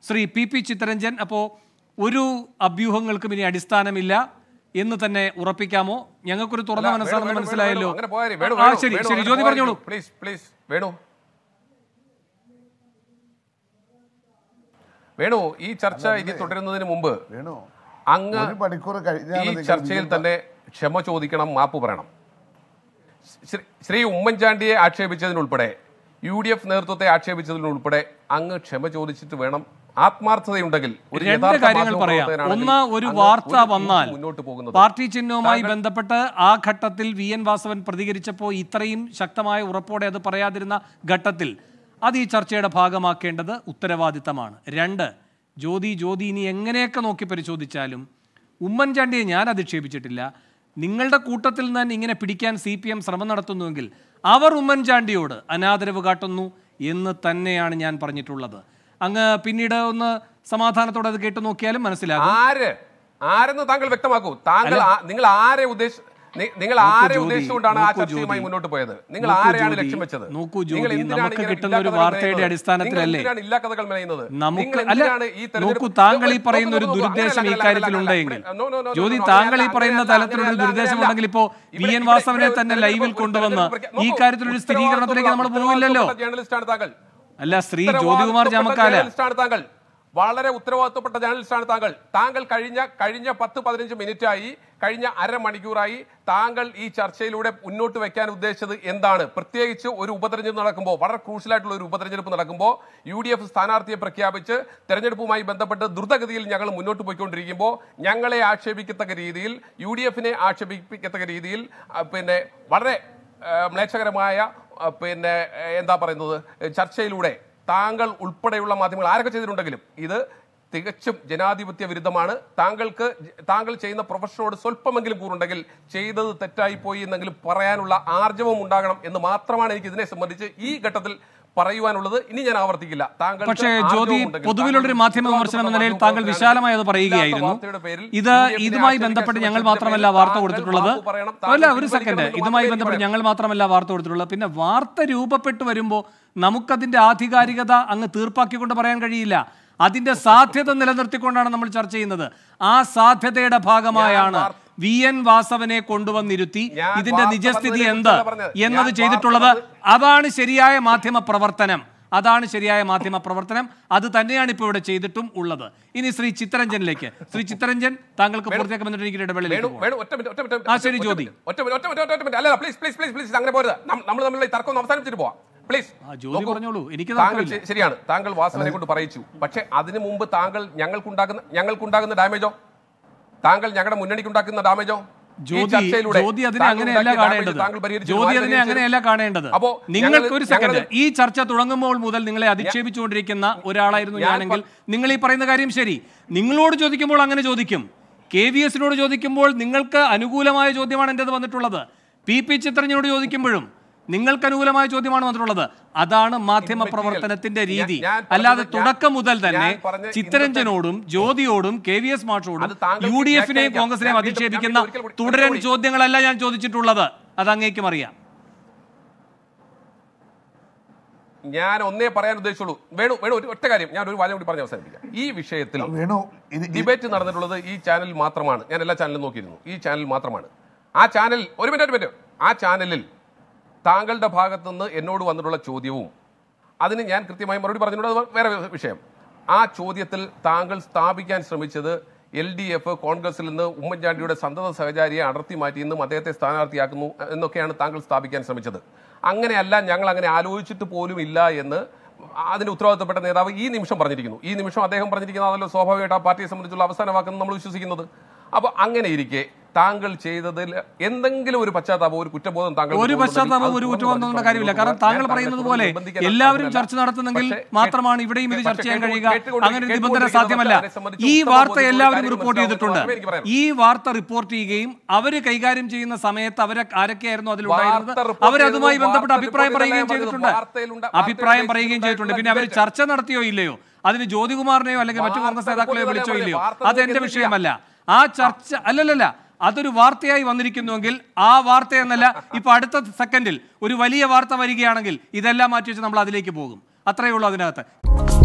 Shri P Chittaranjan, അപ്പോൾ ഒരു അഭ്യൂഹങ്ങൾക്കും ഇനി അടിസ്ഥാനമില്ല എന്ന് തന്നെ ഉറപ്പിക്കാമോ? ഞങ്ങൾക്കൊരു തുറന്ന മനസ്സാണെന്ന് മനസ്സിലായല്ലോ. ശരി ശരി, ജ്യോതി പറഞ്ഞോളൂ. വേണു, ഈ ചർച്ച ഇനി തുടരുന്നതിന് മുമ്പ് അങ്ങ് ഈ ചർച്ചയിൽ തന്നെ ക്ഷമ ചോദിക്കണം, മാപ്പ് പറയണം. ശ്രീ ഉമ്മൻചാണ്ടിയെ ആക്ഷേപിച്ചതിനുൾപ്പെടെ UDF നേതൃത്വത്തെ ആക്ഷേപിച്ചതിനുൾപ്പെടെ അങ്ങ് ക്ഷമ ചോദിച്ചിട്ട് വേണം. ആത്മാർത്ഥതയുണ്ടെങ്കിൽ രണ്ട് കാര്യങ്ങൾ പറയാം. ഒന്ന്, ഒരു വാർത്ത വന്നാൽ പാർട്ടി ചിഹ്നവുമായി ബന്ധപ്പെട്ട് ആ ഘട്ടത്തിൽ VN വാസവൻ പ്രതികരിച്ചപ്പോൾ ഇത്രയും ശക്തമായ ഉറപ്പോടെ അത് പറയാതിരുന്ന ഘട്ടത്തിൽ അത് ഈ ചർച്ചയുടെ ഭാഗമാക്കേണ്ടത് ഉത്തരവാദിത്തമാണ്. രണ്ട്, ജ്യോതി ഇനി എങ്ങനെയൊക്കെ നോക്കി പരിശോധിച്ചാലും ഉമ്മൻചാണ്ടിയെ ഞാൻ അധിക്ഷേപിച്ചിട്ടില്ല. നിങ്ങളുടെ കൂട്ടത്തിൽ നിന്ന് ഇങ്ങനെ പിടിക്കാൻ CPM ശ്രമം നടത്തുന്നുവെങ്കിൽ അവർ ഉമ്മൻചാണ്ടിയോട് അനാദരവ് കാട്ടുന്നു എന്ന് തന്നെയാണ് ഞാൻ പറഞ്ഞിട്ടുള്ളത്. അങ്ങ് പിന്നീട് ഒന്ന് സമാധാനത്തോടെ അത് കേട്ടു നോക്കിയാലും മനസ്സിലാകും. ആരെന്ന് താങ്കൾ വ്യക്തമാക്കൂ. നിങ്ങൾ ആരെ ഉദ്ദേശിച്ചുകൊണ്ടാണ് ആ ചർച്ചയുമായി മുന്നോട്ട് പോയത്? നിങ്ങൾ ആരെയാണ് ലക്ഷ്യം വെച്ചത്? നോക്കൂ ജ്യോതി, നമുക്ക് കിട്ടുന്ന ഒരു വാർത്തയുടെ അടിസ്ഥാനത്തിലല്ലേ നമുക്ക് നോക്കൂ, താങ്കൾ ഈ പറയുന്ന ഒരു ദുരുദ്ദേശം ഈ കാര്യത്തിലുണ്ടെങ്കിൽ, ജ്യോതി താങ്കൾ ഈ പറയുന്ന തലത്തിലുള്ള ദുരുദ്ദേശം ഉണ്ടെങ്കിൽ ഇപ്പോ VN വാസവനെ തന്നെ ലൈവിൽ കൊണ്ടുവന്ന് ഈ കാര്യത്തിലൊരു സ്ഥിരീകരണത്തിലേക്ക് നമ്മൾ പോകില്ലല്ലോ. അല്ല, ശ്രീ ജ്യോതികുമാർ ജാമക്കാല വളരെ ഉത്തരവാദിത്വപ്പെട്ട ജേർണലിസ്റ്റാണ് താങ്കൾ. കഴിഞ്ഞ 10-15 മിനിറ്റായി, കഴിഞ്ഞ അരമണിക്കൂറായി താങ്കൾ ഈ ചർച്ചയിലൂടെ മുന്നോട്ട് വെക്കാൻ ഉദ്ദേശിച്ചത് എന്താണ്? പ്രത്യേകിച്ച് ഒരു ഉപതെരഞ്ഞെടുപ്പ് നടക്കുമ്പോൾ, വളരെ ക്രൂഷ്യലായിട്ടുള്ള ഒരു ഉപതെരഞ്ഞെടുപ്പ് നടക്കുമ്പോൾ UDF സ്ഥാനാർത്ഥിയെ പ്രഖ്യാപിച്ച് തെരഞ്ഞെടുപ്പുമായി ബന്ധപ്പെട്ട് ദ്രുതഗതിയിൽ ഞങ്ങൾ മുന്നോട്ട് പോയിക്കൊണ്ടിരിക്കുമ്പോൾ ഞങ്ങളെ ആക്ഷേപിക്കത്തക്ക രീതിയിൽ, UDFനെ ആക്ഷേപിക്കത്തക്ക രീതിയിൽ പിന്നെ വളരെ മ്ലേച്ഛകരമായ എന്താ പറയുന്നത് ചർച്ചയിലൂടെ താങ്കൾ ഉൾപ്പെടെയുള്ള മാധ്യമങ്ങൾ ആരൊക്കെ ചെയ്തിട്ടുണ്ടെങ്കിലും ഇത് തികച്ചും ജനാധിപത്യ വിരുദ്ധമാണ്. താങ്കൾ ചെയ്യുന്ന പ്രൊഫഷനോട് സ്വല്പമെങ്കിലും കൂറുണ്ടെങ്കിൽ ചെയ്തത് തെറ്റായി പോയി എന്നെങ്കിലും പറയാനുള്ള ആർജവം ഉണ്ടാകണം എന്ന് മാത്രമാണ് എനിക്ക് ഇതിനെ സംബന്ധിച്ച് ഈ ഘട്ടത്തിൽ പറയുവാനുള്ളത്. ഇനി ഞാൻ ആവർത്തിക്കില്ല. പക്ഷേ ജ്യോതി, പൊതുവിലുള്ളൊരു മാധ്യമ വിമർശനം എന്ന നിലയിൽ താങ്കൾ വിശാലമായി അത് പറയുകയായിരുന്നു. ഇതുമായി ബന്ധപ്പെട്ട് ഞങ്ങൾ മാത്രമല്ല വാർത്ത കൊടുത്തിട്ടുള്ളത്. അല്ല, ഒരു സെക്കൻഡ്, ഇതുമായി ബന്ധപ്പെട്ട് ഞങ്ങൾ മാത്രമല്ല വാർത്ത കൊടുത്തിട്ടുള്ളത്. പിന്നെ വാർത്ത രൂപപ്പെട്ടു വരുമ്പോൾ നമുക്കതിന്റെ ആധികാരികത അങ്ങ് തീർപ്പാക്കിക്കൊണ്ട് പറയാൻ കഴിയില്ല. അതിന്റെ സാധ്യത നിലനിർത്തിക്കൊണ്ടാണ് നമ്മൾ ചർച്ച ചെയ്യുന്നത്. ആ സാധ്യതയുടെ ഭാഗമായാണ് VN വാസവനെ കൊണ്ടുവന്നിരുത്തി ഇതിന്റെ നിജസ്ഥിതി എന്ത് എന്നത് ചെയ്തിട്ടുള്ളത്. അതാണ് ശരിയായ മാധ്യമ പ്രവർത്തനം. അത് തന്നെയാണ് ഇപ്പോൾ ഇവിടെ ചെയ്തിട്ടും ഉള്ളത്. ഇനി ശ്രീ ചിത്തരഞ്ജനിലേക്ക്. ശ്രീ ചിത്തരഞ്ജൻ, താങ്കൾക്ക് പൂർത്തിയാക്കാൻ വന്നിട്ട് എനിക്ക് ഇടവേളയിലേക്ക് ശരി ജ്യോതി. ശരിയാണ്, താങ്കൾ വാസവനെ കൊണ്ട് പറയിച്ചു. പക്ഷെ അതിനു മുമ്പ് താങ്കൾ ഞങ്ങൾക്കുണ്ടാകുന്ന ഡാമേജോ, താങ്കൾ ഞങ്ങളുടെ മുന്നണിക്കുണ്ടാക്കുന്ന ഡാമേജോ? ജ്യോതി അതിനെ അങ്ങനെയല്ല കാണേണ്ടത്. നിങ്ങൾക്ക് ഒരു സെക്കൻഡ്, ഈ ചർച്ച തുടങ്ങുമ്പോൾ മുതൽ നിങ്ങളെ അധിക്ഷേപിച്ചുകൊണ്ടിരിക്കുന്ന ഒരാളായിരുന്നു ഞാനെങ്കിൽ നിങ്ങൾ ഈ പറയുന്ന കാര്യം ശരി. നിങ്ങളോട് ചോദിക്കുമ്പോൾ അങ്ങനെ ചോദിക്കും. KVSനോട് ചോദിക്കുമ്പോൾ നിങ്ങൾക്ക് അനുകൂലമായ ചോദ്യമാണ് എൻ്റെത് വന്നിട്ടുള്ളത്. പി ചിത്രഞ്ജനോട് ചോദിക്കുമ്പോഴും നിങ്ങൾക്ക് അനുകൂലമായ ചോദ്യമാണ് വന്നിട്ടുള്ളത്. അതാണ് മാധ്യമ പ്രവർത്തനത്തിന്റെ രീതി. അല്ലാതെ തുടക്കം മുതൽ തന്നെ ചിത്തരഞ്ജനോടും ജ്യോതിയോടും KVS മാഷോടും UDFനെയും കോൺഗ്രസിനെയും അധിക്ഷേപിക്കുന്ന തുടരൻ ചോദ്യങ്ങളല്ല ഞാൻ ചോദിച്ചിട്ടുള്ളത്. അത് അങ്ങേക്കും അറിയാം. ഞാൻ ഒന്നേ പറയാൻ ഉദ്ദേശിച്ചുള്ളൂ. വേണു ഒറ്റ കാര്യം ഞാൻ ഒരു വാചകം കൂടി പറഞ്ഞ് അവസാനിപ്പിക്കാം. ഈ വിഷയത്തിൽ ഡിബേറ്റ് നടന്നിട്ടുള്ളത് ഈ ചാനൽ മാത്രമാണ്. ഞാൻ എല്ലാ ചാനലും നോക്കിയിരുന്നു. ഈ ചാനൽ മാത്രമാണ്. ആ ചാനൽ ഒരു മിനിറ്റ് ആ ചാനലിൽ താങ്കളുടെ ഭാഗത്തുനിന്ന് എന്നോട് വന്നിട്ടുള്ള ചോദ്യവും അതിന് ഞാൻ കൃത്യമായി മറുപടി പറഞ്ഞിട്ടുള്ളത് വേറെ വിഷയം. ആ ചോദ്യത്തിൽ താങ്കൾ സ്ഥാപിക്കാൻ ശ്രമിച്ചത് LDF കോൺഗ്രസിൽ നിന്ന് ഉമ്മൻചാണ്ടിയുടെ സന്തത സഹചാരിയെ അടർത്തി മാറ്റിയെന്നും അദ്ദേഹത്തെ സ്ഥാനാർത്ഥിയാക്കുന്നു എന്നൊക്കെയാണ് താങ്കൾ സ്ഥാപിക്കാൻ ശ്രമിച്ചത്. അങ്ങനെയല്ല, ഞങ്ങൾ അങ്ങനെ ആലോചിച്ചിട്ട് പോലും ഇല്ല എന്ന് അതിന് ഉത്തരവാദിത്തപ്പെട്ട നേതാവ് ഈ നിമിഷം പറഞ്ഞിരിക്കുന്നു. ഈ നിമിഷം അദ്ദേഹം പറഞ്ഞിരിക്കുന്നതല്ലോ സ്വാഭാവികമായിട്ട് ആ പാർട്ടിയെ സംബന്ധിച്ചുള്ള അവസാന വാക്കെന്ന് നമ്മൾ വിശ്വസിക്കുന്നത്. അപ്പോൾ അങ്ങനെ ഇരിക്കെ താങ്കൾ ചെയ്തതിൽ എന്തെങ്കിലും ഒരു പശ്ചാത്താപം, ഒരു കുറ്റബോധം താങ്കൾ ഒരു പശ്ചാത്താപം, ഒരു കുറ്റബോധം കാര്യമില്ല. കാരണം താങ്കൾ പറയുന്നത് പോലെ എല്ലാവരും ചർച്ച നടത്തുന്നെങ്കിൽ മാത്രമാണ് ഇവിടെയും ഇത് ചർച്ച ചെയ്യാൻ കഴിയുക. അങ്ങനെ ഒരു നിബന്ധന സാധ്യമല്ല. ഈ വാർത്ത എല്ലാവരും റിപ്പോർട്ട് ചെയ്തിട്ടുണ്ട്. ഈ വാർത്ത റിപ്പോർട്ട് ചെയ്യുകയും അവര് കൈകാര്യം ചെയ്യുന്ന സമയത്ത് ആരൊക്കെയായിരുന്നു അതിലുണ്ടായിരുന്നത് അവരതുമായി ബന്ധപ്പെട്ട് അഭിപ്രായം പറയുകയും ചെയ്തിട്ടുണ്ട്. പിന്നെ അവർ ചർച്ച നടത്തിയോ ഇല്ലയോ, അതിന് ജ്യോതികുമാറിനെയോ അല്ലെങ്കിൽ മറ്റു കോൺഗ്രസ് നേതാക്കളെയോ വിളിച്ചോ ഇല്ലയോ, അത് എന്റെ വിഷയമല്ല. ആ ചർച്ച അല്ലല്ല, അതൊരു വാർത്തയായി വന്നിരിക്കുന്നുവെങ്കിൽ ആ വാർത്ത എന്നല്ല, ഇപ്പൊ അടുത്ത സെക്കൻഡിൽ ഒരു വലിയ വാർത്ത വരികയാണെങ്കിൽ ഇതെല്ലാം മാറ്റി വെച്ച് നമ്മൾ അതിലേക്ക് പോകും. അത്രയേ ഉള്ളൂ അതിനകത്ത്.